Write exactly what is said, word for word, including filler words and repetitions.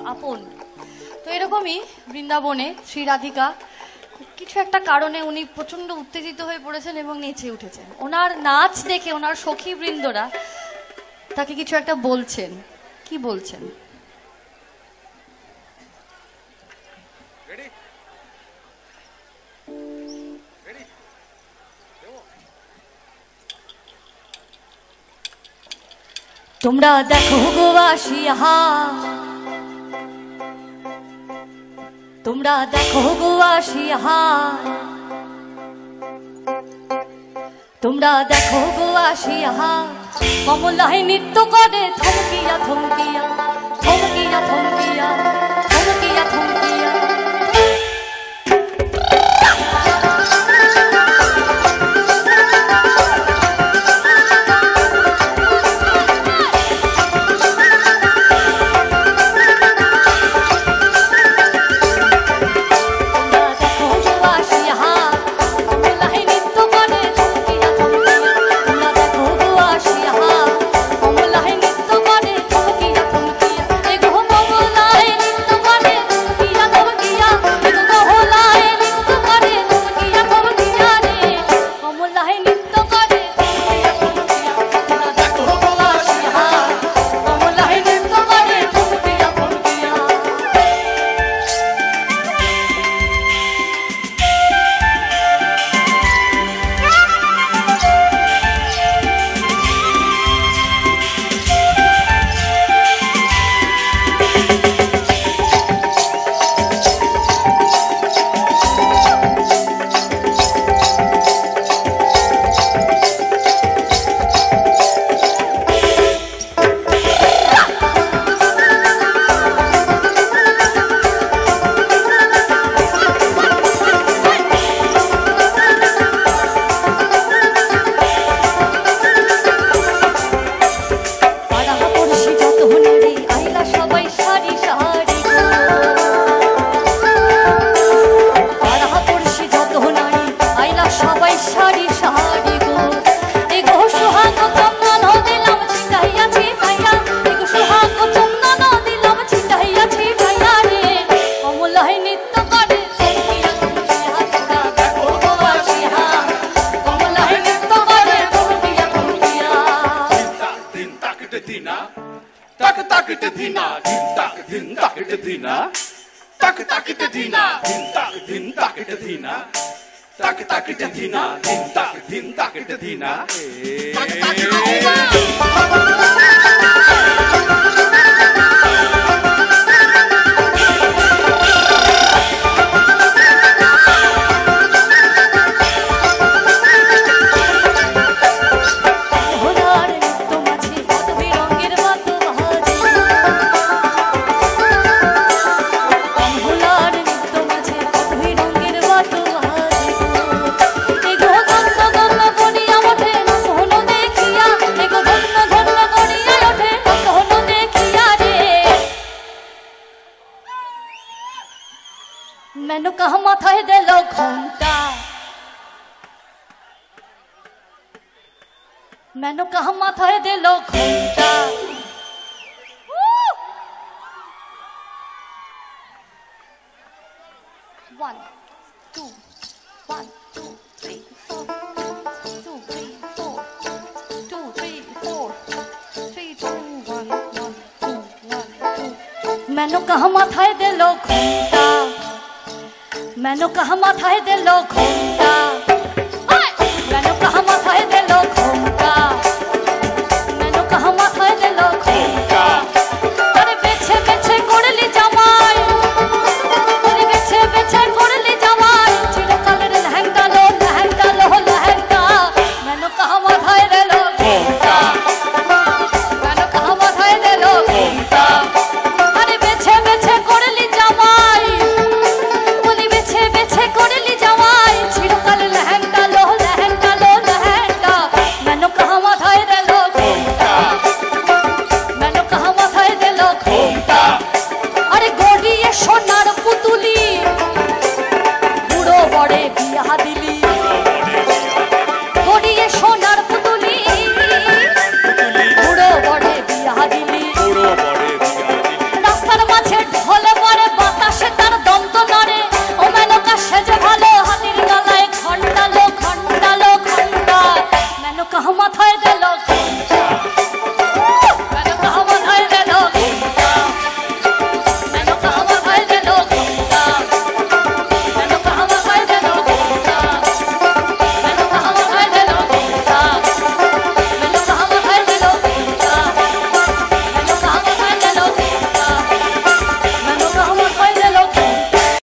আপন। তো এরকমই বৃন্দাবনে শ্রী রাধিকা কিছু একটা কারণে উনি প্রচন্ড উত্তেজিত হয়ে পড়েছেন এবং নেচে উঠেছেন। ওনার নাচ দেখে ওনার সখী বৃন্দরা তাকে কিছু একটা বলছেন। কি বলছেন? তোমরা দেখো গো আসিয়া, তোমরা দেখো গো আসিয়া, তোমরা দেখো গো আসিয়া, কমলায় নৃত্য করে থমকিয়া থমকিয়া থমকিয়া থমকিয়া থমকিয়া থমকিয়া। मैंने कहा माथाয় দিল ঘন্টা, मैंने कहा माथाয় দিল ঘন্টা। One, two, one, two, three, four, two, three, four, two, three, four, three, two, one, one, two, one, two. मैंने कहा माथाয় দিল ঘন্টা, मैंने कहा माथाয় দিল ঘন্টা, मैंने कहा माथाয়